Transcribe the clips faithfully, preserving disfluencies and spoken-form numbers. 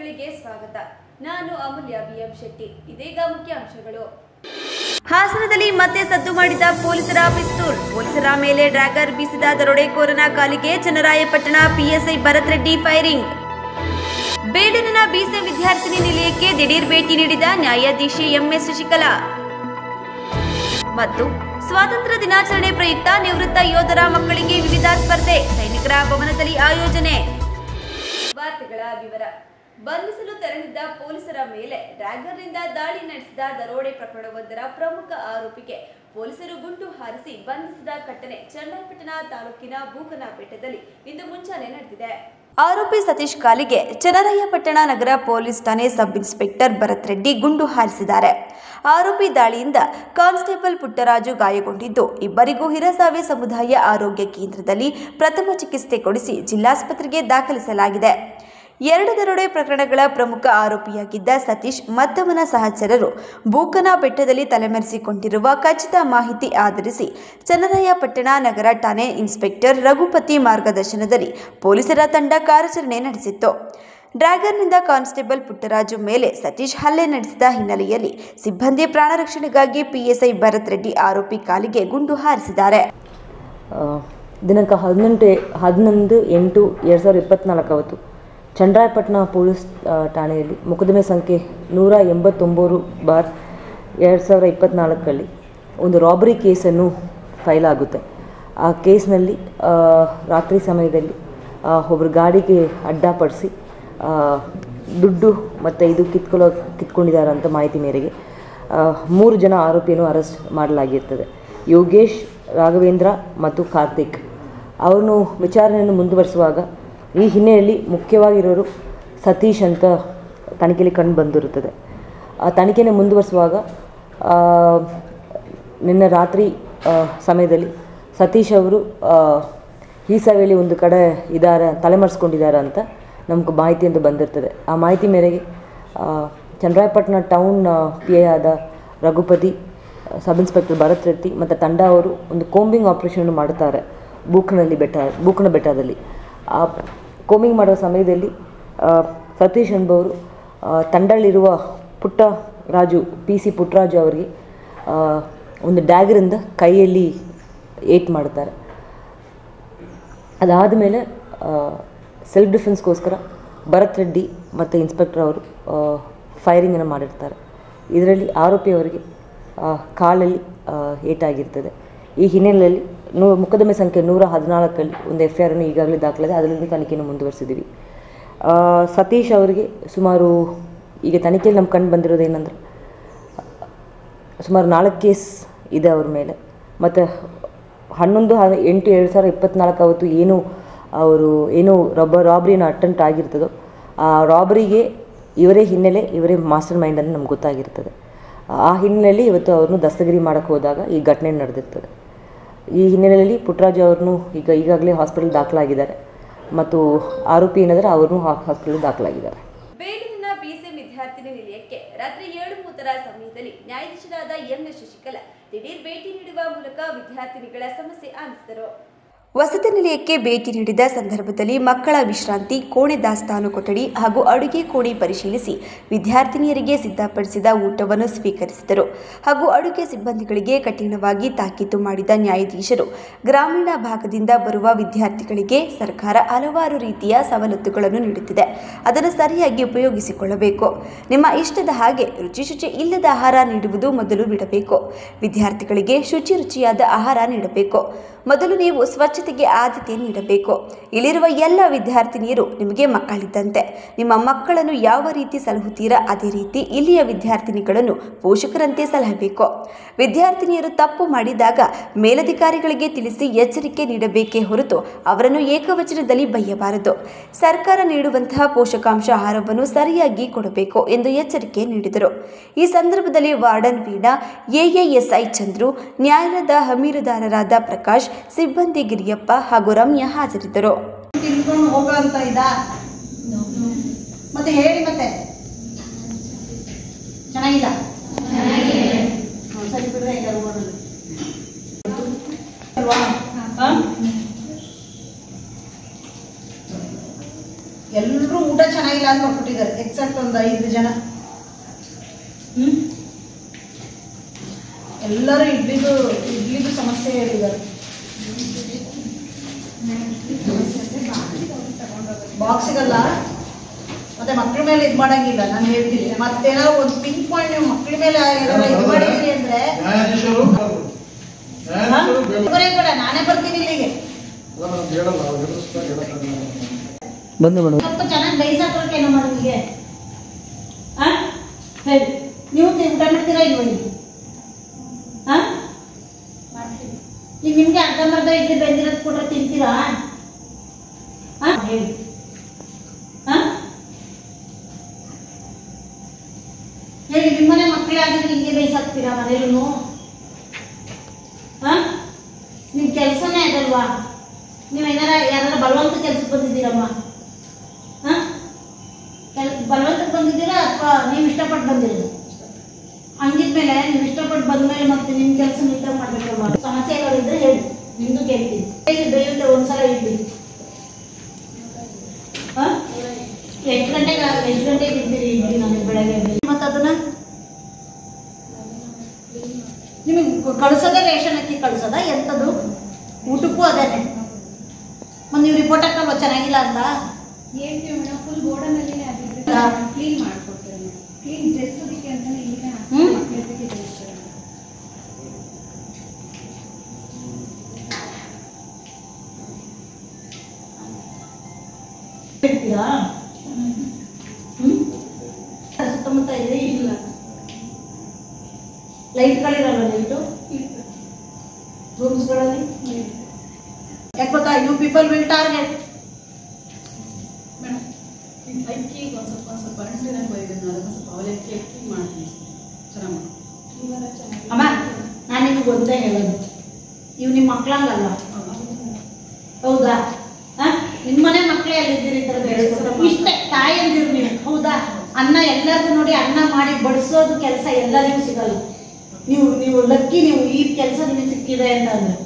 ವಾರ್ತೆಗಳಿಗೆ ಸ್ವಾಗತ. ನಾನು ಅಮೂಲ್ಯ ಬಿಎಂ ಶೆಟ್ಟಿ. ಇದೀಗ ಮುಖ್ಯಾಂಶಗಳು. ಹಾಸನದಲ್ಲಿ ಮತ್ತೆ ಸದ್ದು ಮಾಡಿದ ಪೊಲೀಸರ ಪಿಸ್ತೂಲ್. ಪೊಲೀಸರ ಮೇಲೆ ಡ್ರ್ಯಾಗರ್ ಬೀಸಿದ ದರೋಡೆಕೋರನ ಕಾಲಿಗೆ ಚನ್ನರಾಯಪಟ್ಟಣ ಪಿಎಸ್ಐ ಭರತ್ ರೆಡ್ಡಿ ಫೈರಿಂಗ್. ಬೇಡೂರಿನ ಬಿಸಿ ವಿದ್ಯಾರ್ಥಿನಿ ನಿಲಯಕ್ಕೆ ದಿಢೀರ್ ಭೇಟಿ ನೀಡಿದ ನ್ಯಾಯಾಧೀಶೆ ಎಂಎಸ್ ಶಶಿಕಲಾ. ಮತ್ತು ಸ್ವಾತಂತ್ರ್ಯ ದಿನಾಚರಣೆ ಪ್ರಯುಕ್ತ ನಿವೃತ್ತ ಯೋಧರ ಮಕ್ಕಳಿಗೆ ವಿವಿಧ ಸ್ಪರ್ಧೆ ಸೈನಿಕರ ಭವನದಲ್ಲಿ ಆಯೋಜನೆ. ವಾರ್ತೆಗಳ ವಿವರ. ಬಂಧಿಸಲು ತೆರಳಿದ್ದ ಪೊಲೀಸರ ಮೇಲೆ ಡ್ರ್ಯಾಗರ್ನಿಂದ ದಾಳಿ ನಡೆಸಿದ ದರೋಡೆ ಪ್ರಕರಣವೊಂದರ ಪ್ರಮುಖ ಆರೋಪಿಗೆ ಪೊಲೀಸರು ಗುಂಡು ಹಾರಿಸಿ ಬಂಧಿಸಿದ ಘಟನೆ ಚನ್ನರಾಯಪಟ್ಟಣ ತಾಲೂಕಿನ ಬೂಕನಬೆಟ್ಟದಲ್ಲಿ ಇಂದು ಮುಂಜಾನೆ ನಡೆದಿದೆ. ಆರೋಪಿ ಸತೀಶ್ ಕಾಲಿಗೆ ಚನ್ನರಾಯಪಟ್ಟಣ ನಗರ ಪೊಲೀಸ್ ಠಾಣೆ ಸಬ್ ಇನ್ಸ್ಪೆಕ್ಟರ್ ಭರತ್ ರೆಡ್ಡಿ ಗುಂಡು ಹಾರಿಸಿದ್ದಾರೆ. ಆರೋಪಿ ದಾಳಿಯಿಂದ ಕಾನ್ಸ್ಟೇಬಲ್ ಪುಟ್ಟರಾಜು ಗಾಯಗೊಂಡಿದ್ದು, ಇಬ್ಬರಿಗೂ ಹಿರಸಾವೆ ಸಮುದಾಯ ಆರೋಗ್ಯ ಕೇಂದ್ರದಲ್ಲಿ ಪ್ರಥಮ ಚಿಕಿತ್ಸೆ ಕೊಡಿಸಿ ಜಿಲ್ಲಾಸ್ಪತ್ರೆಗೆ ದಾಖಲಿಸಲಾಗಿದೆ. ಎರಡು ದರೋಡೆ ಪ್ರಕರಣಗಳ ಪ್ರಮುಖ ಆರೋಪಿಯಾಗಿದ್ದ ಸತೀಶ್ ಮತ್ತವನ ಸಹಚರರು ಬೂಕನಬೆಟ್ಟದಲ್ಲಿ ತಲೆಮರೆಸಿಕೊಂಡಿರುವ ಖಚಿತ ಮಾಹಿತಿ ಆಧರಿಸಿ ಚನ್ನರಾಯಪಟ್ಟಣ ನಗರ ಠಾಣೆ ಇನ್ಸ್ಪೆಕ್ಟರ್ ರಘುಪತಿ ಮಾರ್ಗದರ್ಶನದಲ್ಲಿ ಪೊಲೀಸರ ತಂಡ ಕಾರ್ಯಾಚರಣೆ ನಡೆಸಿತ್ತು. ಡ್ರ್ಯಾಗರ್ನಿಂದ ಕಾನ್ಸ್ಟೇಬಲ್ ಪುಟ್ಟರಾಜು ಮೇಲೆ ಸತೀಶ್ ಹಲ್ಲೆ ನಡೆಸಿದ ಹಿನ್ನೆಲೆಯಲ್ಲಿ ಸಿಬ್ಬಂದಿ ಪ್ರಾಣ ರಕ್ಷಣೆಗಾಗಿ ಪಿಎಸ್ಐ ಭರತ್ ರೆಡ್ಡಿ ಆರೋಪಿ ಕಾಲಿಗೆ ಗುಂಡು ಹಾರಿಸಿದ್ದಾರೆ. ದಿನಾಂಕ ಹದಿನೆಂಟು ಹನ್ನೊಂದು ಎಂಟು ಎರಡು ಸಾವಿರದ ಇಪ್ಪತ್ನಾಲ್ಕು ಅವತ್ತು ಚನ್ನರಾಯಪಟ್ಟಣ ಪೊಲೀಸ್ ಠಾಣೆಯಲ್ಲಿ ಮೊಕದ್ದಮೆ ಸಂಖ್ಯೆ ನೂರ ಎಂಬತ್ತೊಂಬತ್ತು ಬಾರ್ ಎರಡು ಸಾವಿರದ ಇಪ್ಪತ್ತ್ನಾಲ್ಕರಲ್ಲಿ ಒಂದು ರಾಬರಿ ಕೇಸನ್ನು ಫೈಲ್ ಆಗುತ್ತೆ. ಆ ಕೇಸ್ನಲ್ಲಿ ರಾತ್ರಿ ಸಮಯದಲ್ಲಿ ಒಬ್ಬರು ಗಾಡಿಗೆ ಅಡ್ಡಪಡಿಸಿ ದುಡ್ಡು ಮತ್ತು ಇದು ಕಿತ್ಕೊಳ್ಳೋ ಕಿತ್ಕೊಂಡಿದ್ದಾರೆ ಅಂತ ಮಾಹಿತಿ ಮೇರೆಗೆ ಮೂರು ಜನ ಆರೋಪಿಯನ್ನು ಅರೆಸ್ಟ್ ಮಾಡಲಾಗಿರ್ತದೆ. ಯೋಗೇಶ್, ರಾಘವೇಂದ್ರ ಮತ್ತು ಕಾರ್ತಿಕ್. ಅವರನ್ನು ವಿಚಾರಣೆಯನ್ನು ಮುಂದುವರಿಸುವಾಗ ಈ ಹಿನ್ನೆಲೆಯಲ್ಲಿ ಮುಖ್ಯವಾಗಿರೋರು ಸತೀಶ್ ಅಂತ ತನಿಖೆಯಲ್ಲಿ ಕಂಡು ಬಂದಿರುತ್ತದೆ. ಆ ತನಿಖೆಯನ್ನು ಮುಂದುವರಿಸುವಾಗ ನಿನ್ನೆ ರಾತ್ರಿ ಸಮಯದಲ್ಲಿ ಸತೀಶ್ ಅವರು ಈಸಾವೆಯಲ್ಲಿ ಒಂದು ಕಡೆ ಇದ್ದಾರೆ, ತಲೆಮರೆಸ್ಕೊಂಡಿದ್ದಾರೆ ಅಂತ ನಮ್ಗೆ ಮಾಹಿತಿ ಅಂತ ಬಂದಿರ್ತದೆ. ಆ ಮಾಹಿತಿ ಮೇರೆಗೆ ಚನ್ನರಾಯಪಟ್ಟಣ ಟೌನ್ ಪಿ ಐ ಆದ ರಘುಪತಿ, ಸಬ್ ಇನ್ಸ್ಪೆಕ್ಟರ್ ಭರತ್ ರೆಡ್ಡಿ ಮತ್ತು ತಂಡ ಅವರು ಒಂದು ಕೋಂಬಿಂಗ್ ಆಪರೇಷನ್ ಮಾಡುತ್ತಾರೆ ಬೂಕನಲ್ಲಿ ಬೆಟ್ಟ ಬೂಕನ ಬೆಟ್ಟದಲ್ಲಿ. ಆ ಕೋಂಬಿಂಗ್ ಮಾಡೋ ಸಮಯದಲ್ಲಿ ಸತೀಶ್ ಎಂಬವರು ತಂಡಲ್ಲಿರುವ ಪುಟ್ಟ ರಾಜು ಪಿ ಸಿ ಪುಟ್ಟರಾಜು ಅವರಿಗೆ ಒಂದು ಡ್ಯಾಗರಿಂದ ಕೈಯಲ್ಲಿ ಏಟ್ ಮಾಡುತ್ತಾರೆ. ಅದಾದ ಮೇಲೆ ಸೆಲ್ಫ್ ಡಿಫೆನ್ಸ್ಗೋಸ್ಕರ ಭರತ್ ರೆಡ್ಡಿ ಮತ್ತು ಇನ್ಸ್ಪೆಕ್ಟರ್ ಅವರು ಫೈರಿಂಗನ್ನು ಮಾಡಿರ್ತಾರೆ. ಇದರಲ್ಲಿ ಆರೋಪಿಯವರಿಗೆ ಕಾಲಲ್ಲಿ ಏಟಾಗಿರ್ತದೆ. ಈ ಹಿನ್ನೆಲೆಯಲ್ಲಿ ನೂ ಮೊಕದ್ದಮೆ ಸಂಖ್ಯೆ ನೂರ ಹದಿನಾಲ್ಕರಲ್ಲಿ ಒಂದು ಎಫ್ ಐ ಆರನ್ನು ಈಗಾಗಲೇ ದಾಖಲಾಗಿದೆ. ಅದರಲ್ಲಿ ತನಿಖೆಯನ್ನು ಮುಂದುವರಿಸಿದ್ದೀವಿ. ಸತೀಶ್ ಅವರಿಗೆ ಸುಮಾರು ಈಗ ತನಿಖೆಯಲ್ಲಿ ನಮ್ಗೆ ಕಂಡು ಬಂದಿರೋದೇನೆಂದರೆ ಸುಮಾರು ನಾಲ್ಕು ಕೇಸ್ ಇದೆ ಅವ್ರ ಮೇಲೆ. ಮತ್ತು ಹನ್ನೊಂದು ಎಂಟು ಎರಡು ಸಾವಿರದ ಇಪ್ಪತ್ತ್ನಾಲ್ಕು ಅವತ್ತು ಏನು ಅವರು ಏನು ರಬ್ಬ ರಾಬ್ರಿನ ಅಟೆಂಪ್ಟ್ ಆಗಿರ್ತದೋ ಆ ರಾಬ್ರಿಗೆ ಇವರೇ ಹಿನ್ನೆಲೆ, ಇವರೇ ಮಾಸ್ಟರ್ ಮೈಂಡ್ ಅಂತ ನಮ್ಗೆ ಗೊತ್ತಾಗಿರ್ತದೆ. ಆ ಹಿನ್ನೆಲೆಯಲ್ಲಿ ಇವತ್ತು ಅವ್ರನ್ನೂ ದಸ್ತಗಿರಿ ಮಾಡೋಕ್ಕೆ ಹೋದಾಗ ಈ ಘಟನೆ ನಡೆದಿರ್ತದೆ. ಈ ಹಿನ್ನೆಲೆಯಲ್ಲಿ ಪುಟ್ಟರಾಜು ಅವ್ರನ್ನೂ ಈಗ ಈಗಾಗಲೇ ಹಾಸ್ಪಿಟಲ್ ದಾಖಲಾಗಿದ್ದಾರೆ ಮತ್ತು ಆರೋಪಿ ಏನಾದರೆ ಅವ್ರನ್ನೂ ಹಾಸ್ಪಿಟಲ್ ದಾಖಲಾಗಿದ್ದಾರೆ. ಬೇಡೂರಿನ ಬಿಸಿ ವಿದ್ಯಾರ್ಥಿನಿ ನಿಲಯಕ್ಕೆ ರಾತ್ರಿ ಏಳು ಮೂವತ್ತರ ಸಮಯದಲ್ಲಿ ನ್ಯಾಯಾಧೀಶರಾದ ಎಂಎಸ್ ಶಶಿಕಲಾ ದಿಢೀರ್ ಭೇಟಿ ನೀಡುವ ಮೂಲಕ ವಿದ್ಯಾರ್ಥಿನಿಗಳ ಸಮಸ್ಯೆ ಆಲಿಸಿದರು. ವಸತಿ ನಿಲಯಕ್ಕೆ ಭೇಟಿ ನೀಡಿದ ಸಂದರ್ಭದಲ್ಲಿ ಮಕ್ಕಳ ವಿಶ್ರಾಂತಿ, ಕೋಣೆ, ದಾಸ್ತಾನು ಕೊಠಡಿ ಹಾಗೂ ಅಡುಗೆ ಕೋಣೆ ಪರಿಶೀಲಿಸಿ ವಿದ್ಯಾರ್ಥಿನಿಯರಿಗೆ ಸಿದ್ಧಪಡಿಸಿದ ಊಟವನ್ನು ಸ್ವೀಕರಿಸಿದರು. ಹಾಗೂ ಅಡುಗೆ ಸಿಬ್ಬಂದಿಗಳಿಗೆ ಕಠಿಣವಾಗಿ ತಾಕೀತು ಮಾಡಿದ ನ್ಯಾಯಾಧೀಶರು ಗ್ರಾಮೀಣ ಭಾಗದಿಂದ ಬರುವ ವಿದ್ಯಾರ್ಥಿಗಳಿಗೆ ಸರ್ಕಾರ ಹಲವಾರು ರೀತಿಯ ಸವಲತ್ತುಗಳನ್ನು ನೀಡುತ್ತಿದೆ, ಅದನ್ನು ಸರಿಯಾಗಿ ಉಪಯೋಗಿಸಿಕೊಳ್ಳಬೇಕು. ನಿಮ್ಮ ಇಷ್ಟದ ಹಾಗೆ ರುಚಿ ಶುಚಿ ಇಲ್ಲದ ಆಹಾರ ನೀಡುವುದು ಮೊದಲು ಬಿಡಬೇಕು. ವಿದ್ಯಾರ್ಥಿಗಳಿಗೆ ಶುಚಿ ರುಚಿಯಾದ ಆಹಾರ ನೀಡಬೇಕು. ಮೊದಲು ನೀವು ಸ್ವಚ್ಛತೆಗೆ ಆದ್ಯತೆ ನೀಡಬೇಕು. ಇಲ್ಲಿರುವ ಎಲ್ಲ ವಿದ್ಯಾರ್ಥಿನಿಯರು ನಿಮಗೆ ಮಕ್ಕಳಿದ್ದಂತೆ. ನಿಮ್ಮ ಮಕ್ಕಳನ್ನು ಯಾವ ರೀತಿ ಸಲಹುತ್ತೀರಾ ಅದೇ ರೀತಿ ಇಲ್ಲಿಯ ವಿದ್ಯಾರ್ಥಿನಿಗಳನ್ನು ಪೋಷಕರಂತೆ ಸಲಹಬೇಕು. ವಿದ್ಯಾರ್ಥಿನಿಯರು ತಪ್ಪು ಮಾಡಿದಾಗ ಮೇಲಧಿಕಾರಿಗಳಿಗೆ ತಿಳಿಸಿ ಎಚ್ಚರಿಕೆ ನೀಡಬೇಕೇ ಹೊರತು ಅವರನ್ನು ಏಕವಚನದಲ್ಲಿ ಬೈಯಬಾರದು. ಸರ್ಕಾರ ನೀಡುವಂತಹ ಪೋಷಕಾಂಶ ಆಹಾರವನ್ನು ಸರಿಯಾಗಿ ಕೊಡಬೇಕು ಎಂದು ಎಚ್ಚರಿಕೆ ನೀಡಿದರು. ಈ ಸಂದರ್ಭದಲ್ಲಿ ವಾರ್ಡನ್ ವೀಣಾ, ಎಎಎಸ್ಐ ಚಂದ್ರು, ನ್ಯಾಯಾಲಯದ ಹಮೀರುದಾರರಾದ ಪ್ರಕಾಶ್, ಸಿಬ್ಬಂದಿ ಗಿರಿಯಪ್ಪ ಹಾಗೂ ರಮ್ಯಾ ಹಾಜರಿದ್ದರು. ಮತ್ತೆ ಹೇಳಿ ಮತ್ತೆ ಚೆನ್ನಾಗಿಲ್ಲ ಸರಿ ಬಿಡ್ರೆ ಎಲ್ಲರೂ ಊಟ ಚೆನ್ನಾಗಿಲ್ಲ ಅಂತ ಬಂದಿದ್ದಾರೆ ಎಕ್ಸೆಪ್ಟ್ ಒಂದು ಐದು ಜನ. ಹ್ಮ್ ಎಲ್ಲರೂ ಇಡ್ಲಿದು ಇಡ್ಲಿದು ಸಮಸ್ಯೆ ಹೇಳಿದ್ದಾರೆ. ಬಾಕ್ಸ್ ಸಿಗಲ್ಲ ಮತ್ತೆ ಮಕ್ಕಳ ಮೇಲೆ ಇದು ಮಾಡಂಗಿಲ್ಲ. ನಾನು ಹೇಳ್ತೀನಿ ಮತ್ತೇನಾದ್ರು ಒಂದು ಪಿನ್ ಪಾಯಿಂಟ್ ನೀವು ಮಕ್ಕಳ ಮೇಲೆ ಏನಾದ್ರು ಇದು ಮಾಡಿದ್ರಿ ಅಂದ್ರೆ ಕೂಡ ನಾನೇ ಬರ್ತೀನಿ ಇಲ್ಲಿಗೆ. ಸ್ವಲ್ಪ ಚೆನ್ನಾಗಿ ಬೈಸಾಕೋಕೆ ಏನೋ ಮಾಡಿ ನಿಮಗೆ ಹೇಳಿ. ನೀವು ಊಟ ಮಾಡ್ತೀರಾ ಇಲ್ವ? ಹಾ ಈಗ ನಿಮ್ಗೆ ಅರ್ಧಂಬರ್ಧ ಇಡ್ಲಿ ಬೆಂದಿರೋದು ಕೊಟ್ರೆ ತಿಂತೀರಾ? ಹಾ ಹೇಳಿ. ಹಾ ಹೇಳಿ. ನಿಮ್ಮನೆ ಮಕ್ಕಳೇ ಆಗಿದ್ರೆ ಹಿಂಗೆ ಬೇಯಿಸಾಕ್ತೀರಾ ಮನೇಲೂ? ಹಾ ನಿಮ್ ಕೆಲ್ಸನೇ ಅದಲ್ವಾ? ನೀವ್ ಏನಾರ ಯಾರ ಬಲವಂತ ಕೆಲ್ಸಕ್ಕೆ ಬಂದಿದ್ದೀರಮ್ಮ? ಹಾ ಬಲವಂತಕ್ಕೆ ಬಂದಿದ್ದೀರಾ ಅಥವಾ ನೀವು ಇಷ್ಟಪಟ್ಟು ಬಂದಿರೋದು? ಹಂಗಿದ್ಮೇಲೆ ನೀವು ಇಷ್ಟಪಟ್ಟು ಬಂದ್ಮೇಲೆ ಮತ್ತೆ ನಿಮ್ ಕೆಲಸ ನೀಟಾಗಿ ಮಾಡ್ಬೇಕಲ್ವಾ? ಸಮಸ್ಯೆಗಳಿದ್ರೆ ಹೇಳಿ, ನಿಮ್ದು ಕೇಳ್ತೀನಿ. ಹೇಗೆ ದಯವಿಟ್ಟು ಒಂದ್ಸಲ ಇಡ್ಲಿ. ಹಾ ಎಷ್ಟು ಗಂಟೆಗೆ ಎಷ್ಟು ಗಂಟೆಗೆ ಇದ್ದೀರಿ ಇಡ್ಲಿ ನನಗೆ ಬೆಳಗ್ಗೆ? ಮತ್ತೆ ಅದನ್ನ ನಿಮಗೆ ಕಳ್ಸೋದೇ ರೇಷನ್ ಅಕ್ಕಿ ಕಳ್ಸೋದ ಎಂಥದ್ದು? ಊಟಕ್ಕೂ ಅದೇನೆ. ಮತ್ತೆ ನೀವು ರಿಪೋರ್ಟ್ ಹಾಕಲ್ವ ಚೆನ್ನಾಗಿಲ್ಲ ಅಂತ? ಹೇಳ್ತೀವಿ ಮೇಡಮ್, ಫುಲ್ ಗೋಡನಲ್ಲಿ ಕ್ಲೀನ್ ಮಾಡ್ಕೊಡ್ತೇವೆ. ಕ್ಲೀನ್ ಜೆಸ್ಸೋದಕ್ಕೆ ಅಂತಾನೆ ಇಲ್ಲಿಗೆ ಮಕ್ಕಳಿಗೆ ಜೆಸ್ತಾರೆ. ಹೇಳ್ತೀರಾ? ಹ್ಮ್ ಸುತ್ತಮುತ್ತ ಇದೆ ಇಲ್ಲ ಲೈಟ್ಗಳಿರಲ್ಲ? ಲೈಟು ರೂಮ್ಸ್ಗಳಲ್ಲಿ ಯಾಕೆ ಗೊತ್ತಾ? You people will target. Madam ಅಕ್ಕಿ ಒಂದು ಸ್ವಲ್ಪ ಒಂದು ಸ್ವಲ್ಪ ಅಂಟಿನಾಗ ಬೈದಿದ್ದು ಅದನ್ನು ಸ್ವಲ್ಪ ಅವಲಕ್ಕಿ ಅಕ್ಕಿ ಮಾಡ್ತೀನಿ ಚೆನ್ನಾಗಿ. ಅಮ್ಮ ನಾನು ನಿಮಗೆ ಒಂದೇ ಹೇಳೋದು, ಇವು ನಿಮ್ಮ ಮಕ್ಕಳಂಗಲ್ಲ. ಹೌದಾ? ನಿಮ್ಮನೆ ಮಕ್ಕಳೇ ಅಲ್ಲಿದ್ದೀರಿ ಇಷ್ಟೇ ತಾಯಿ ಅಂದಿರು ನೀವು. ಹೌದಾ? ಅನ್ನ ಎಲ್ಲರಿಗೂ ನೋಡಿ ಅನ್ನ ಮಾಡಿ ಬಡಿಸೋದು ಕೆಲಸ ಎಲ್ಲರಿಗೂ ಸಿಗಲ್ಲ. ನೀವು ನೀವು ಲಕ್ಕಿ, ನೀವು ಈ ಕೆಲಸ ನಿಮಗೆ ಸಿಕ್ಕಿದೆ ಅಂತ ಅಂದ್ರೆ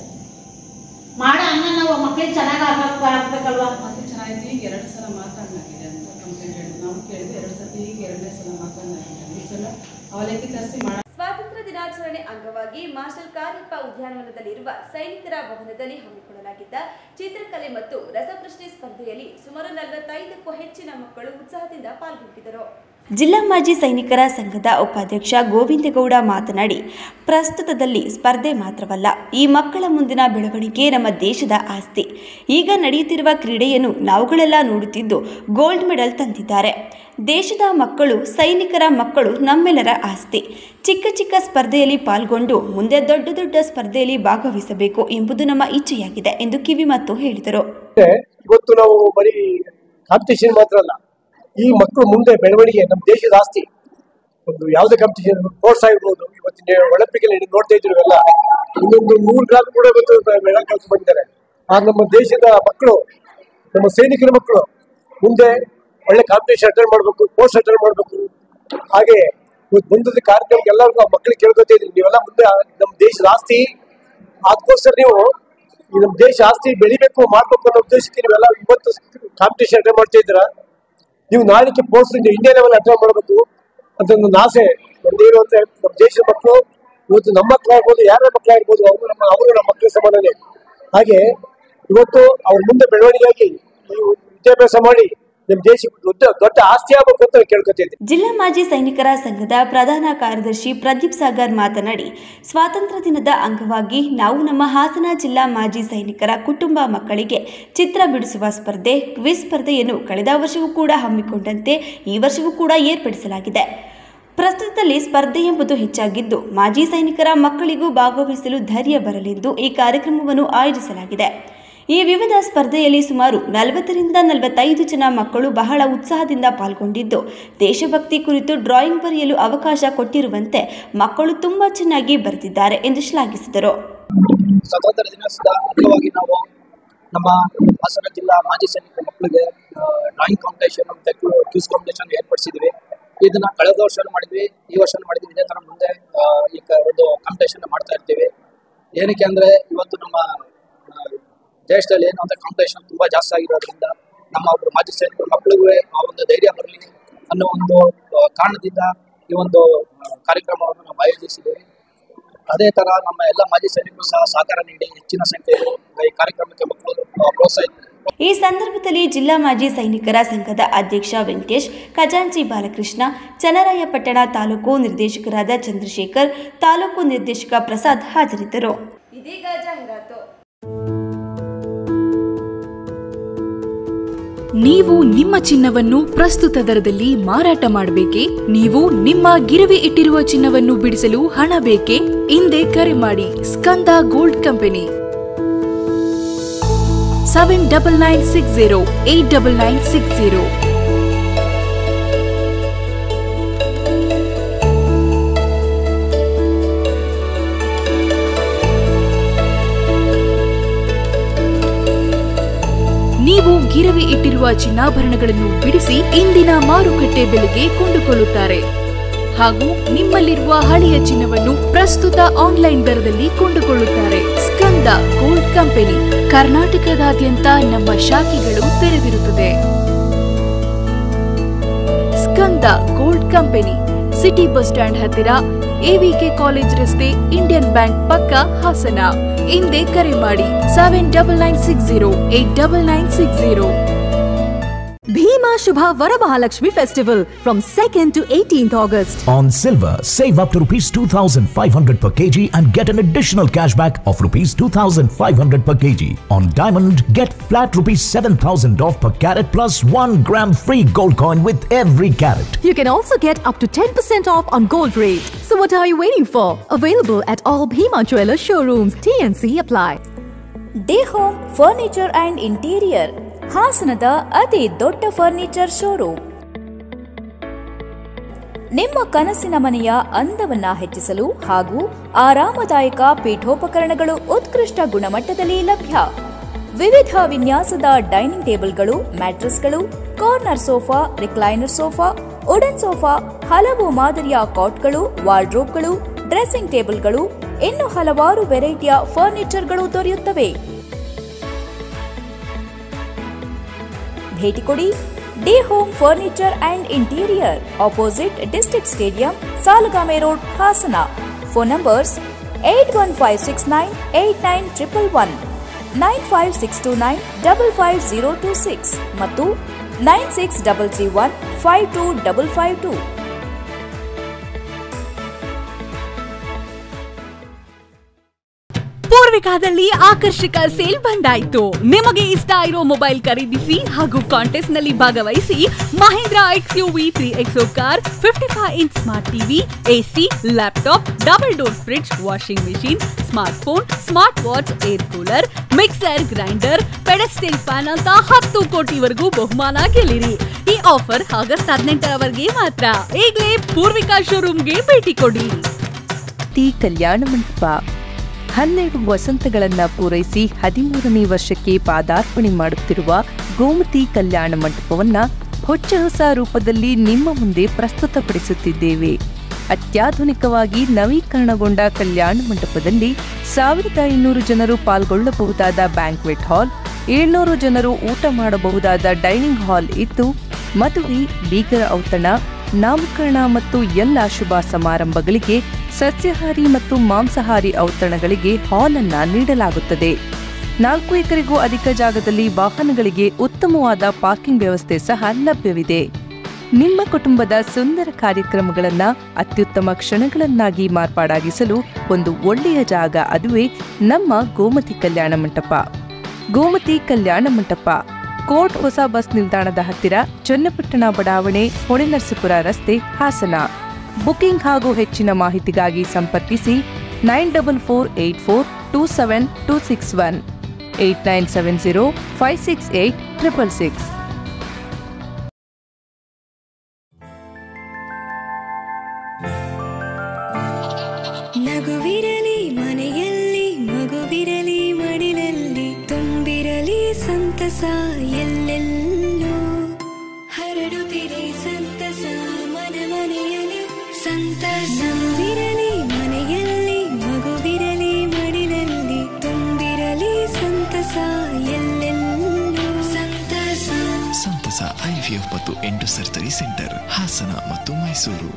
ಮಾಡೋ ಅನ್ನ ನಾವು ಮಕ್ಕಳಿಗೆ ಚೆನ್ನಾಗಿ ಹಾಕಕ್ ಹಾಕ್ಬೇಕಲ್ವಾ? ಮತ್ತೆ ಚೆನ್ನಾಗಿದೆ. ಈಗ ಎರಡು ಸಲ ಮಾತಾಡಲಾಗಿದೆ ಅಂತ ಕಂಪ್ಲೇಂಟ್ ಹೇಳಿ ನಾವು ಕೇಳಿದ್ವಿ. ಎರಡು ಸತಿ ಈಗ ಎರಡನೇ ಸಲ ಮಾತಾಡಲಾಗಿದೆ. ಈ ಸಲ ಅವಲಕ್ಕಿ ತರಿಸಿ ಮಾಡ. ಸ್ವಾತಂತ್ರ್ಯ ದಿನಾಚರಣೆ ಅಂಗವಾಗಿ ಮಾರ್ಷಲ್ ಕಾರ್ಯಪ್ಪ ಉದ್ಯಾನವನದಲ್ಲಿರುವ ಸೈನಿಕರ ಭವನದಲ್ಲಿ ಹಮ್ಮಿಕೊಳ್ಳಲಾಗಿದ್ದ ಚಿತ್ರಕಲೆ ಮತ್ತು ರಸಪ್ರಶ್ನೆ ಸ್ಪರ್ಧೆಯಲ್ಲಿ ಸುಮಾರು ನಲವತ್ತೈದಕ್ಕೂ ಹೆಚ್ಚಿನ ಮಕ್ಕಳು ಉತ್ಸಾಹದಿಂದ ಪಾಲ್ಗೊಂಡಿದ್ದರು. ಜಿಲ್ಲಾ ಮಾಜಿ ಸೈನಿಕರ ಸಂಘದ ಉಪಾಧ್ಯಕ್ಷ ಗೋವಿಂದಗೌಡ ಮಾತನಾಡಿ, ಪ್ರಸ್ತುತದಲ್ಲಿ ಸ್ಪರ್ಧೆ ಮಾತ್ರವಲ್ಲ, ಈ ಮಕ್ಕಳ ಮುಂದಿನ ಬೆಳವಣಿಗೆ ನಮ್ಮ ದೇಶದ ಆಸ್ತಿ. ಈಗ ನಡೆಯುತ್ತಿರುವ ಕ್ರೀಡೆಯನ್ನು ನಾವುಗಳೆಲ್ಲ ನೋಡುತ್ತಿದ್ದು ಗೋಲ್ಡ್ ಮೆಡಲ್ ತಂದಿದ್ದಾರೆ. ದೇಶದ ಮಕ್ಕಳು, ಸೈನಿಕರ ಮಕ್ಕಳು ನಮ್ಮೆಲ್ಲರ ಆಸ್ತಿ. ಚಿಕ್ಕ ಚಿಕ್ಕ ಸ್ಪರ್ಧೆಯಲ್ಲಿ ಪಾಲ್ಗೊಂಡು ಮುಂದೆ ದೊಡ್ಡ ದೊಡ್ಡ ಸ್ಪರ್ಧೆಯಲ್ಲಿ ಭಾಗವಹಿಸಬೇಕು ಎಂಬುದು ನಮ್ಮ ಇಚ್ಛೆಯಾಗಿದೆ ಎಂದು ಕಿವಿಮಾತು ಹೇಳಿದರು. ಇವತ್ತು ನಾವು ಬರೀ ಕಾಂಪಿಟೇಷನ್ ಮಾತ್ರ ಅಲ್ಲ, ಈ ಮಕ್ಕಳು ಮುಂದೆ ಬೆಳವಣಿಗೆ ನಮ್ಮ ದೇಶದ ಆಸ್ತಿ. ಒಂದು ಯಾವುದೇ ಕಾಂಪಿಟೇಷನ್ ಪ್ರೋತ್ಸಾಹ ಇರ್ಬೋದು. ಇವತ್ತಿನ ಒಲಿಂಪಿಕ್ ಅಲ್ಲಿ ನೋಡ್ತಾ ಇದ್ರು ಎಲ್ಲ ಇನ್ನೊಂದು ನೂರು ಗ್ರಾಮ್ ಕೂಡ ಇವತ್ತು ಮೆಡಲ್ ಕಲ್ತು ಬಂದಿದ್ದಾರೆ. ಆಗ ನಮ್ಮ ದೇಶದ ಮಕ್ಕಳು, ನಮ್ಮ ಸೈನಿಕರ ಮಕ್ಕಳು ಮುಂದೆ ಒಳ್ಳೆ ಕಾಂಪಿಟೇಷನ್ ಅಟೆಂಡ್ ಮಾಡಬೇಕು, ಕೋರ್ಸ್ ಅಟೆಂಡ್ ಮಾಡಬೇಕು. ಹಾಗೆ ಇವತ್ತು ಬಂದದ ಕಾರ್ಯಕ್ರಮಕ್ಕೆ ಎಲ್ಲರಿಗೂ ಆ ಮಕ್ಕಳಿಗೆ ಕೇಳ್ಕೊತಾ ಇದ್ರಿ, ನೀವೆಲ್ಲ ಮುಂದೆ ನಮ್ಮ ದೇಶದ ಆಸ್ತಿ. ಅದಕ್ಕೋಸ್ಕರ ನೀವು ಈ ನಮ್ಮ ದೇಶ ಆಸ್ತಿ ಬೆಳಿಬೇಕು ಮಾಡ್ಬೇಕು ಅನ್ನೋ ಉದ್ದೇಶಕ್ಕೆ ನೀವೆಲ್ಲ ಇವತ್ತು ಕಾಂಪಿಟೇಷನ್ ಅಟೆಂಡ್ ಮಾಡ್ತಾ ಇದ್ದೀರಾ. ನೀವು ನಾಳಿಕೆ ಪೋಸ್ಟ್ ಇಂಡಿಯಾ ಲೆವೆಲ್ ಅಟೆಂಡ್ ಮಾಡಬೇಕು ಅಂತ ಒಂದು ಆಸೆ ನಮ್ದೇನು ಅಂದ್ರೆ, ನಮ್ಮ ದೇಶದ ಮಕ್ಕಳು ಇವತ್ತು ನಮ್ಮ ಮಕ್ಕಳಾಗ್ಬೋದು, ಯಾರ ಮಕ್ಕಳಾಗ್ಬೋದು, ಅವರು ನಮ್ಮ ಅವರು ನಮ್ಮ ಮಕ್ಕಳ ಸಮಾನನೇ. ಹಾಗೆ ಇವತ್ತು ಅವ್ರ ಮುಂದೆ ಬೆಳವಣಿಗೆಯಾಗಿ ನೀವು ವಿದ್ಯಾಭ್ಯಾಸ ಮಾಡಿ ನಮ್ಮ ದೇಶಕ್ಕೆ ದೊಡ್ಡ ದೊಡ್ಡ ಆಸ್ತಿ ಆಗಬೇಕು ಅಂತ ಕೇಳ್ಕೊತಿದ್ದೆ. ಜಿಲ್ಲಾ ಮಾಜಿ ಸೈನಿಕರ ಸಂಘದ ಪ್ರಧಾನ ಕಾರ್ಯದರ್ಶಿ ಪ್ರದೀಪ್ ಸಾಗರ್ ಮಾತನಾಡಿ, ಸ್ವಾತಂತ್ರ್ಯ ದಿನದ ಅಂಗವಾಗಿ ನಾವು ನಮ್ಮ ಹಾಸನ ಜಿಲ್ಲಾ ಮಾಜಿ ಸೈನಿಕರ ಕುಟುಂಬ ಮಕ್ಕಳಿಗೆ ಚಿತ್ರ ಬಿಡಿಸುವ ಸ್ಪರ್ಧೆ, ಕ್ವಿಜ್ ಸ್ಪರ್ಧೆಯನ್ನು ಕಳೆದ ವರ್ಷವೂ ಕೂಡ ಹಮ್ಮಿಕೊಂಡಂತೆ ಈ ವರ್ಷವೂ ಕೂಡ ಏರ್ಪಡಿಸಲಾಗಿದೆ. ಪ್ರಸ್ತುತದಲ್ಲಿ ಸ್ಪರ್ಧೆ ಎಂಬುದು ಹೆಚ್ಚಾಗಿದ್ದು, ಮಾಜಿ ಸೈನಿಕರ ಮಕ್ಕಳಿಗೂ ಭಾಗವಹಿಸಲು ಧೈರ್ಯ ಬರಲೆಂದು ಈ ಕಾರ್ಯಕ್ರಮವನ್ನು ಆಯೋಜಿಸಲಾಗಿದೆ. ಈ ವಿವಿಧ ಸ್ಪರ್ಧೆಯಲ್ಲಿ ಸುಮಾರು ನಲವತ್ತರಿಂದ ನಲವತ್ತೈದು ಜನ ಮಕ್ಕಳು ಬಹಳ ಉತ್ಸಾಹದಿಂದ ಪಾಲ್ಗೊಂಡಿದ್ದು, ದೇಶಭಕ್ತಿ ಕುರಿತು ಡ್ರಾಯಿಂಗ್ ಬರೆಯಲು ಅವಕಾಶ ಕೊಟ್ಟಿರುವಂತೆ ಮಕ್ಕಳು ತುಂಬಾ ಚೆನ್ನಾಗಿ ಬರೆದಿದ್ದಾರೆ ಎಂದು ಶ್ಲಾಘಿಸಿದರು. ಸ್ವಾತಂತ್ರ್ಯ ದಿನಾಚರಣೆಯ ಅಂಗವಾಗಿ ನಾವು ನಮ್ಮ ಹಾಸನ ಜಿಲ್ಲಾ ಮಾಜಿ ಸೈನಿಕರ ಮಕ್ಕಳಿಗೆ ಡ್ರಾಯಿಂಗ್ ಕಾಂಪಿಟೇಷನ್ ಮತ್ತು ಕ್ವಿಜ್ ಕಾಂಪಿಟೇಷನ್ ಏರ್ಪಡಿಸಿದ್ವಿ. ಇದನ್ನ ಕಳೆದ ವರ್ಷ ಮಾಡಿದ್ವಿ, ಈ ವರ್ಷ ಮಾಡಿದ್ವಿ. ಇದೇ ಥರ ಮುಂದೆ ಈ ಒಂದು ಕಾಂಪಿಟೇಷನ್ ಮಾಡ್ತಾ ಇರ್ತೀವಿ. ಏನಕ್ಕೆ ಅಂದರೆ ಇವತ್ತು ನಮ್ಮ ದೇಶದಲ್ಲಿ ಏನು ಅಂತ ಕಾಂಪಿಟೇಷನ್ ತುಂಬ ಜಾಸ್ತಿ ಆಗಿರೋದ್ರಿಂದ ನಮ್ಮ ಒಬ್ಬರು ಮಾಜಿ ಸೈನಿಕರ ಮಕ್ಕಳಿಗೆ ಆ ಒಂದು ಧೈರ್ಯ ಬರಲಿ, ಅನ್ನೋ ಒಂದು ಕಾರಣದಿಂದ ಈ ಒಂದು ಕಾರ್ಯಕ್ರಮವನ್ನು ನಾವು ಆಯೋಜಿಸಿದ್ದೇವೆ. ಅದೇ ಥರ ನಮ್ಮ ಎಲ್ಲ ಮಾಜಿ ಸೈನಿಕರು ಸಹ ಸಹಕಾರ ನೀಡಿ ಹೆಚ್ಚಿನ ಸಂಖ್ಯೆಯಲ್ಲಿ ಈ ಕಾರ್ಯಕ್ರಮಕ್ಕೆ ಮಕ್ಕಳು ಪ್ರೋತ್ಸಾಹ. ಈ ಸಂದರ್ಭದಲ್ಲಿ ಜಿಲ್ಲಾ ಮಾಜಿ ಸೈನಿಕರ ಸಂಘದ ಅಧ್ಯಕ್ಷ ವೆಂಕಟೇಶ್, ಖಜಾಂಚಿ ಬಾಲಕೃಷ್ಣ, ಚನ್ನರಾಯಪಟ್ಟಣ ತಾಲೂಕು ನಿರ್ದೇಶಕರಾದ ಚಂದ್ರಶೇಖರ್, ತಾಲೂಕು ನಿರ್ದೇಶಕ ಪ್ರಸಾದ್ ಹಾಜರಿದ್ದರು. ಇದೀಗ ಜಾಹೀರಾತು. ನೀವು ನಿಮ್ಮ ಚಿನ್ನವನ್ನು ಪ್ರಸ್ತುತ ದರದಲ್ಲಿ ಮಾರಾಟ ಮಾಡಬೇಕೇ? ನೀವು ನಿಮ್ಮ ಗಿರವಿ ಇಟ್ಟಿರುವ ಚಿನ್ನವನ್ನು ಬಿಡಿಸಲು ಹಣ ಬೇಕೇ? ಹಿಂದೆ ಕರೆ ಮಾಡಿ Skanda gold company seven double nine six zero eight double nine six zero. ನೀವು ಗಿರವಿ ಇಟ್ಟಿರುವ ಚಿನ್ನಾಭರಣಗಳನ್ನು ಬಿಡಿಸಿ ಇಂದಿನ ಮಾರುಕಟ್ಟೆ ಬೆಲೆಗೆ ಕೊಂಡುಕೊಳ್ಳುತ್ತಾರೆ ಹಾಗೂ ನಿಮ್ಮಲ್ಲಿರುವ ಹಳೆಯ ಚಿನ್ನವನ್ನು ಪ್ರಸ್ತುತ ಆನ್ಲೈನ್ ದರದಲ್ಲಿ ಕೊಂಡುಕೊಳ್ಳುತ್ತಾರೆ. ಸ್ಕಂದ ಗೋಲ್ಡ್ ಕಂಪನಿ ಕರ್ನಾಟಕದಾದ್ಯಂತ ನಮ್ಮ ಶಾಖೆಗಳು ತೆರೆದಿರುತ್ತದೆ. Skanda gold company city bus stand ಹತ್ತಿರ, ಎವಿಕೆ ಕಾಲೇಜ್ ರಸ್ತೆ, ಇಂಡಿಯನ್ ಬ್ಯಾಂಕ್ ಪಕ್ಕ, ಹಾಸನ. ಹಿಂದೆ ಕರೆ ಮಾಡಿ seven double nine six zero eight double nine six zero. Bhima Shubha Varamahalakshmi Festival from second to eighteenth August. On silver, save up to rupees two thousand five hundred per kg and get an additional cashback of rupees two thousand five hundred per kg. On diamond, get flat rupees seven thousand off per carat plus one gram free gold coin with every carat. You can also get up to ten percent off on gold rate. So what are you waiting for? Available at all Bhima Jewelers showrooms. T N C apply. Day Home Furniture and Interior, ಹಾಸನದ ಅತಿ ದೊಡ್ಡ furniture showroom. ನಿಮ್ಮ ಕನಸಿನ ಮನೆಯ ಅಂದವನ್ನ ಹೆಚ್ಚಿಸಲು ಹಾಗೂ ಆರಾಮದಾಯಕ ಪೀಠೋಪಕರಣಗಳು ಉತ್ಕೃಷ್ಟ ಗುಣಮಟ್ಟದಲ್ಲಿ ಲಭ್ಯ. ವಿವಿಧ ವಿನ್ಯಾಸದ ಡೈನಿಂಗ್ ಟೇಬಲ್ಗಳು, ಮ್ಯಾಟ್ರೆಸ್ಗಳು, corner sofa, recliner sofa, wooden sofa, ಹಲವು ಮಾದರಿಯ ಕಾಟ್ಗಳು, ವಾರ್ಡ್ರೋಬ್ಗಳು, ಡ್ರೆಸ್ಸಿಂಗ್ ಟೇಬಲ್ಗಳು, ಇನ್ನು ಹಲವಾರು ವೆರೈಟಿಯ ಫರ್ನಿಚರ್ಗಳು ದೊರೆಯುತ್ತವೆ. ಭೇಟಿ ಕೊಡಿ the home furniture and interior, opposite district stadium, Salagame road, Hassan. Phone numbers eight one five six nine eight nine triple one, nine five six two nine double five zero two six ಮತ್ತು nine six double three one five two double five two. ಪೂರ್ವಿಕಾದಲ್ಲಿ ಆಕರ್ಷಕ sale ಬಂದಾಯ್ತು. ನಿಮಗೆ ಇಷ್ಟ ಇರೋ mobile ಖರೀದಿಸಿ ಹಾಗೂ contest ನಲ್ಲಿ ಭಾಗವಹಿಸಿ. Mahindra X U V three XO car, fifty five inch smart TV, AC, laptop, double door fridge, washing machine, smart phone, smart watch, air cooler, mixer grinder, pedestal fan ಅಂತ ಹತ್ತು ಕೋಟಿವರೆಗೂ ಬಹುಮಾನ ಗೆಲ್ಲಿರಿ. ಈ ಆಫರ್ ಆಗಸ್ಟ್ ಹದಿನೆಂಟರವರೆಗೆ ಮಾತ್ರ. ಈಗಲೇ ಪೂರ್ವಿಕಾ ಶೋರೂಮ್ಗೆ ಭೇಟಿ ಕೊಡಿ. ಟಿ ಕಲ್ಯಾಣ ಮಂಟಪ ಹನ್ನೆರಡು ವಸಂತಗಳನ್ನ ಪೂರೈಸಿ ಹದಿಮೂರನೇ ವರ್ಷಕ್ಕೆ ಪಾದಾರ್ಪಣೆ ಮಾಡುತ್ತಿರುವ ಗೋಮತಿ ಕಲ್ಯಾಣ ಮಂಟಪವನ್ನ ಹೊಚ್ಚ ಹೊಸ ರೂಪದಲ್ಲಿ ನಿಮ್ಮ ಮುಂದೆ ಪ್ರಸ್ತುತಪಡಿಸುತ್ತಿದ್ದೇವೆ. ಅತ್ಯಾಧುನಿಕವಾಗಿ ನವೀಕರಣಗೊಂಡ ಕಲ್ಯಾಣ ಮಂಟಪದಲ್ಲಿ ಸಾವಿರದ ಐನೂರು ಜನರು ಪಾಲ್ಗೊಳ್ಳಬಹುದಾದ ಬ್ಯಾಂಕ್ವೆಟ್ ಹಾಲ್, ಏಳ್ನೂರು ಜನರು ಊಟ ಮಾಡಬಹುದಾದ ಡೈನಿಂಗ್ ಹಾಲ್ ಇದ್ದು, ಮದುವೆ, ಬೀಗರ ಔತಣ, ನಾಮಕರಣ ಮತ್ತು ಎಲ್ಲ ಶುಭ ಸಮಾರಂಭಗಳಿಗೆ ಸಸ್ಯಾಹಾರಿ ಮತ್ತು ಮಾಂಸಾಹಾರಿ ಔತಣಗಳಿಗೆ ಹಾಲ್ ಅನ್ನ ನೀಡಲಾಗುತ್ತದೆ. ನಾಲ್ಕು ಎಕರೆಗೂ ಅಧಿಕ ಜಾಗದಲ್ಲಿ ವಾಹನಗಳಿಗೆ ಉತ್ತಮವಾದ ಪಾರ್ಕಿಂಗ್ ವ್ಯವಸ್ಥೆ ಸಹ ಲಭ್ಯವಿದೆ. ನಿಮ್ಮ ಕುಟುಂಬದ ಸುಂದರ ಕಾರ್ಯಕ್ರಮಗಳನ್ನ ಅತ್ಯುತ್ತಮ ಕ್ಷಣಗಳನ್ನಾಗಿ ಮಾರ್ಪಾಡಾಗಿಸಲು ಒಂದು ಒಳ್ಳೆಯ ಜಾಗ, ಅದುವೇ ನಮ್ಮ ಗೋಮತಿ ಕಲ್ಯಾಣ ಮಂಟಪ. ಗೋಮತಿ ಕಲ್ಯಾಣ ಮಂಟಪ ಕೋರ್ಟ್ ಹೊಸ ಬಸ್ ನಿಲ್ದಾಣದ ಹತ್ತಿರ, ಚನ್ನಪಟ್ಟಣ ಬಡಾವಣೆ, ಹೊಳೆನರಸೀಪುರ ರಸ್ತೆ, ಹಾಸನ. ಬುಕಿಂಗ್ ಹಾಗೂ ಹೆಚ್ಚಿನ ಮಾಹಿತಿಗಾಗಿ ಸಂಪರ್ಕಿಸಿ nine double four eight four two seven two six one, eight nine seven zero five six eight triple six. ನಗುವಿರಲಿ ಮನೆಯಲ್ಲಿ, ಮಗುವಿರಲಿ ಮಡಿಲಲ್ಲಿ, ತುಂಬಿರಲಿ ಸಂತಸ ಎಲ್ಲೆಲ್ಲೂ, ಹರಡುತ್ತಿರಿ ಸಂತಸ ಮನ ಮನೆಯಲ್ಲಿ ಸಂತಸ. ನಗುವಿರಲಿ ಮನೆಯಲ್ಲಿ, ಮಗುವಿರಲಿ ಮಡಿಲಲ್ಲಿ, ತುಂಬಿರಲಿ ಸಂತಸ ಎಲ್ಲೆಲ್ಲೂ ಸಂತಸ. ಐವಿಎಫ್ ಮತ್ತು ಎಂಟು ಸರ್ಜರಿ ಸೆಂಟರ್, ಹಾಸನ ಮತ್ತು ಮೈಸೂರು.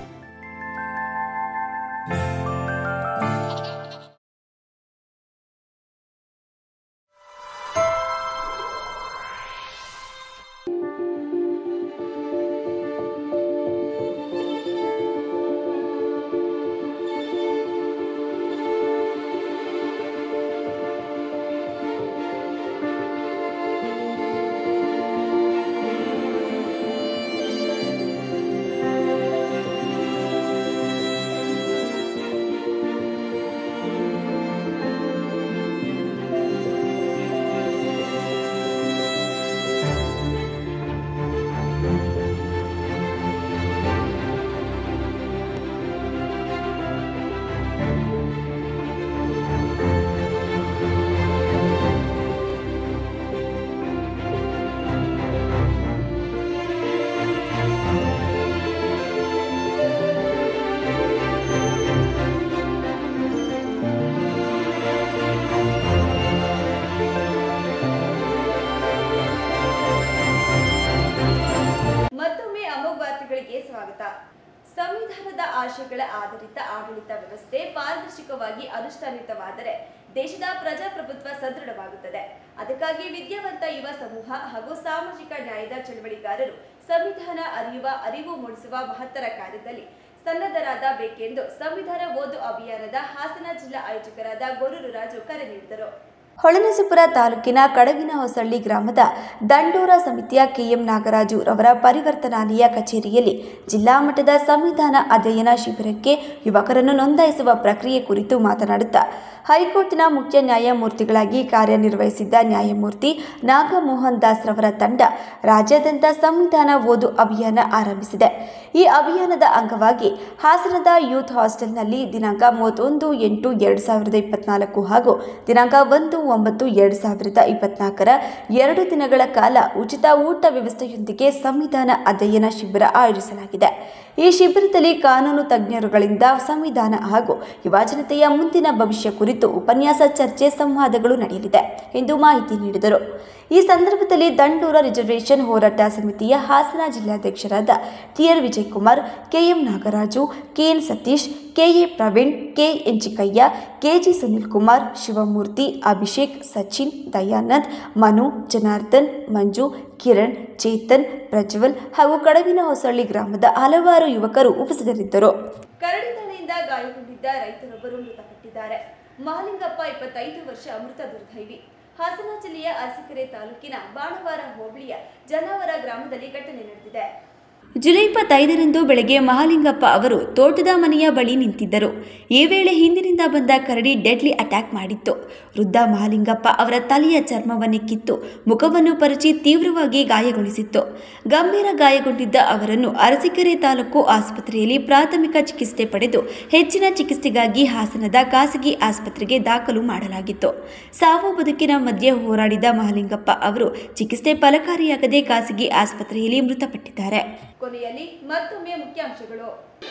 ಸಂವಿಧಾನದ ಆಶಯಗಳ ಆಧಾರಿತ ಆಡಳಿತ ವ್ಯವಸ್ಥೆ ಪಾರದರ್ಶಕವಾಗಿ ಅನುಷ್ಠಾನಿತವಾದರೆ ದೇಶದ ಪ್ರಜಾಪ್ರಭುತ್ವ ಸದೃಢವಾಗುತ್ತದೆ. ಅದಕ್ಕಾಗಿ ವಿದ್ಯಾವಂತ ಯುವ ಸಮೂಹ ಹಾಗೂ ಸಾಮಾಜಿಕ ನ್ಯಾಯದ ಚಳವಳಿಗಾರರು ಸಂವಿಧಾನ ಅರಿಯುವ ಅರಿವು ಮೂಡಿಸುವ ಮಹತ್ತರ ಕಾರ್ಯದಲ್ಲಿ ಸನ್ನದ್ಧರಾಗಬೇಕೆಂದು ಸಂವಿಧಾನ ಓದು ಅಭಿಯಾನದ ಹಾಸನ ಜಿಲ್ಲಾ ಆಯೋಜಕರಾದ ಗೊರೂರು ರಾಜು ಕರೆ ನೀಡಿದರು. ಹೊಳೆನರಸೀಪುರ ತಾಲೂಕಿನ ಕಡವಿನಹೊಸಳ್ಳಿ ಗ್ರಾಮದ ದಂಡೋರ ಸಮಿತಿಯ ಕೆಎಂ ನಾಗರಾಜು ರವರ ಪರಿವರ್ತನಾಲಯ ಕಚೇರಿಯಲ್ಲಿ ಜಿಲ್ಲಾ ಮಟ್ಟದ ಸಂವಿಧಾನ ಅಧ್ಯಯನ ಶಿಬಿರಕ್ಕೆ ಯುವಕರನ್ನು ನೋಂದಾಯಿಸುವ ಪ್ರಕ್ರಿಯೆ ಕುರಿತು ಮಾತನಾಡುತ್ತಾ ಹೈಕೋರ್ಟ್ನ ಮುಖ್ಯ ನ್ಯಾಯಮೂರ್ತಿಗಳಾಗಿ ಕಾರ್ಯನಿರ್ವಹಿಸಿದ್ದ ನ್ಯಾಯಮೂರ್ತಿ ನಾಗಮೋಹನ್ ದಾಸ್ ರವರ ತಂಡ ರಾಜ್ಯಾದ್ಯಂತ ಸಂವಿಧಾನ ಓದು ಅಭಿಯಾನ ಆರಂಭಿಸಿದೆ. ಈ ಅಭಿಯಾನದ ಅಂಗವಾಗಿ ಹಾಸನದ ಯೂತ್ ಹಾಸ್ಟೆಲ್ನಲ್ಲಿ ದಿನಾಂಕ ಮೂವತ್ತೊಂದು ಎಂಟು ಎರಡು ಸಾವಿರದ ಇಪ್ಪತ್ನಾಲ್ಕು ಹಾಗೂ ದಿನಾಂಕ ಒಂದು ಒಂಬತ್ತು ಎರಡು ಸಾವಿರದ ಇಪ್ಪತ್ನಾಲ್ಕರ ಎರಡು ದಿನಗಳ ಕಾಲ ಉಚಿತ ಊಟ ವ್ಯವಸ್ಥೆಯೊಂದಿಗೆ ಸಂವಿಧಾನ ಅಧ್ಯಯನ ಶಿಬಿರ ಆಯೋಜಿಸಲಾಗಿದೆ. ಈ ಶಿಬಿರದಲ್ಲಿ ಕಾನೂನು ತಜ್ಞರುಗಳಿಂದ ಸಂವಿಧಾನ ಹಾಗೂ ಯುವಜನತೆಯ ಮುಂದಿನ ಭವಿಷ್ಯ ಕುರಿತು ಉಪನ್ಯಾಸ, ಚರ್ಚೆ, ಸಂವಾದಗಳು ನಡೆಯಲಿದೆ ಎಂದು ಮಾಹಿತಿ ನೀಡಿದರು. ಈ ಸಂದರ್ಭದಲ್ಲಿ ದಂಡೂರ ರಿಸರ್ವೇಷನ್ ಹೋರಾಟ ಸಮಿತಿಯ ಹಾಸನ ಜಿಲ್ಲಾಧ್ಯಕ್ಷರಾದ TR Vijayakumar, KM Nagaraju, KN Satish, KA Praveen, K Enchikayya, KG Sunil Kumar, Shivamurthy, Abhishek, Sachin, Dayanand, Manu, Janardhan, Manju, Kiran, Chethan, Prajwal ಹಾಗೂ ಕಡವಿನಹೊಸಳ್ಳಿ ಗ್ರಾಮದ ಹಲವಾರು ಯುವಕರು ಉಪಸ್ಥಿತರಿದ್ದರು. ಕರಡಿ ದಾಳಿಯಿಂದ ಗಾಯಗೊಂಡಿದ್ದ ರೈತರೊಬ್ಬರು ಮೃತಪಟ್ಟಿದ್ದಾರೆ. ಮಹಾಲಿಂಗಪ್ಪ ಇಪ್ಪತ್ತೈದು ವರ್ಷ ಮೃತ ದುರ್ದೈವಿ. ಹಾಸನ ಜಿಲ್ಲೆಯ ಅರಸೀಕೆರೆ ತಾಲೂಕಿನ ಬಾಣವಾರ ಹೋಬಳಿಯ ಜನಾವರ ಗ್ರಾಮದಲ್ಲಿ ಘಟನೆ ನಡೆದಿದೆ. ಜುಲೈ ಇಪ್ಪತ್ತೈದರಂದು ಬೆಳಗ್ಗೆ ಮಹಾಲಿಂಗಪ್ಪ ಅವರು ತೋಟದ ಮನೆಯ ಬಳಿ ನಿಂತಿದ್ದರು. ಈ ವೇಳೆ ಹಿಂದಿನಿಂದ ಬಂದ ಕರಡಿ ಡೆಡ್ಲಿ ಅಟ್ಯಾಕ್ ಮಾಡಿತ್ತು. ವೃದ್ಧ ಮಹಾಲಿಂಗಪ್ಪ ಅವರ ತಲೆಯ ಚರ್ಮವನ್ನು ಕಿತ್ತು ಮುಖವನ್ನು ಪರಚಿ ತೀವ್ರವಾಗಿ ಗಾಯಗೊಳಿಸಿತ್ತು. ಗಂಭೀರ ಗಾಯಗೊಂಡಿದ್ದ ಅವರನ್ನು ಅರಸೀಕೆರೆ ತಾಲೂಕು ಆಸ್ಪತ್ರೆಯಲ್ಲಿ ಪ್ರಾಥಮಿಕ ಚಿಕಿತ್ಸೆ ಪಡೆದು ಹೆಚ್ಚಿನ ಚಿಕಿತ್ಸೆಗಾಗಿ ಹಾಸನದ ಖಾಸಗಿ ಆಸ್ಪತ್ರೆಗೆ ದಾಖಲು ಮಾಡಲಾಗಿತ್ತು. ಸಾವು ಬದುಕಿನ ಮಧ್ಯೆ ಹೋರಾಡಿದ ಮಹಾಲಿಂಗಪ್ಪ ಅವರು ಚಿಕಿತ್ಸೆ ಫಲಕಾರಿಯಾಗದೆ ಖಾಸಗಿ ಆಸ್ಪತ್ರೆಯಲ್ಲಿ ಮೃತಪಟ್ಟಿದ್ದಾರೆ. ಕೊನೆಯಲ್ಲಿ ಮತ್ತೊಮ್ಮೆ ಮುಖ್ಯಾಂಶಗಳು.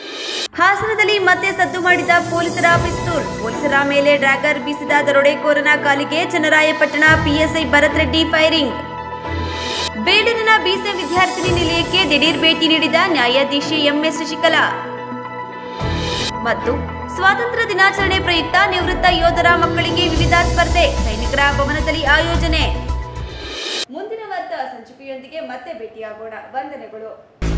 ಹಾಸನದಲ್ಲಿ ಮತ್ತೆ ಸದ್ದು ಮಾಡಿದ ಪೊಲೀಸರ ಪಿಸ್ತೂಲ್. ಪೊಲೀಸರ ಮೇಲೆ ಡ್ರ್ಯಾಗರ್ ಬೀಸಿದ ದರೋಡೆಕೋರನ ಕಾಲಿಗೆ ಚನ್ನರಾಯಪಟ್ಟಣ ಪಿಎಸ್ಐ ಭರತ್ ರೆಡ್ಡಿ ಫೈರಿಂಗ್. ಬೇಲೂರಿನ ಬಿಸಿಎಂ ವಿದ್ಯಾರ್ಥಿನಿ ನಿಲಯಕ್ಕೆ ದಿಢೀರ್ ಭೇಟಿ ನೀಡಿದ ನ್ಯಾಯಾಧೀಶೆ ಎಂಎಸ್ ಶಶಿಕಲಾ. ಮತ್ತು ಸ್ವಾತಂತ್ರ್ಯ ದಿನಾಚರಣೆ ಪ್ರಯುಕ್ತ ನಿವೃತ್ತ ಯೋಧರ ಮಕ್ಕಳಿಗೆ ವಿವಿಧ ಸ್ಪರ್ಧೆ ಸೈನಿಕರ ಭವನದಲ್ಲಿ ಆಯೋಜನೆ. ಮುಂದಿನ ವಾರ್ತಾ ಸಂಚಿಕೆಯೊಂದಿಗೆ ಮತ್ತೆ ಭೇಟಿಯಾಗೋಣ. ವಂದನೆಗಳು.